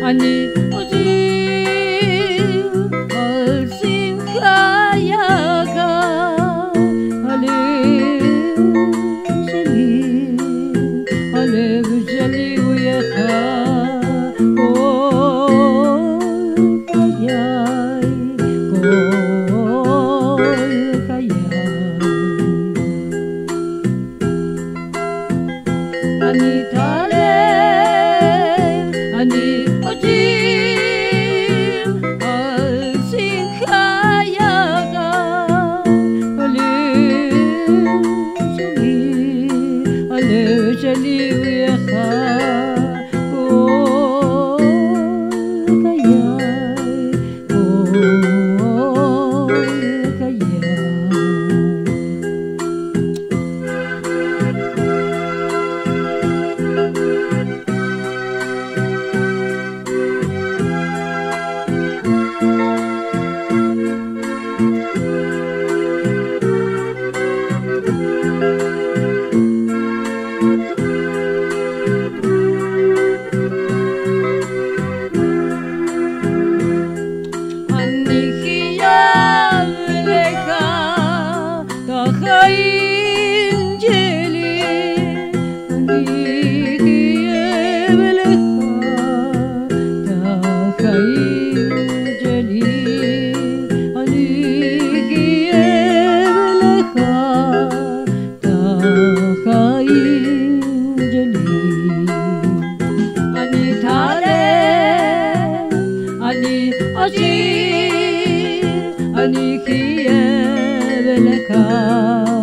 אני אשיר על שמחי היקר, הלב שלי הוא יקר, כל חיי, אני אתעלם, אני אשיר על שמחי היקר, הלב שלי הוא יקר, כל חיי, כל חיי. החיים שלי, אני חייב לך את החיים שלי, אני חייב לך את החיים שלי. אני אתעלם, אני אשיר, אני חייב לך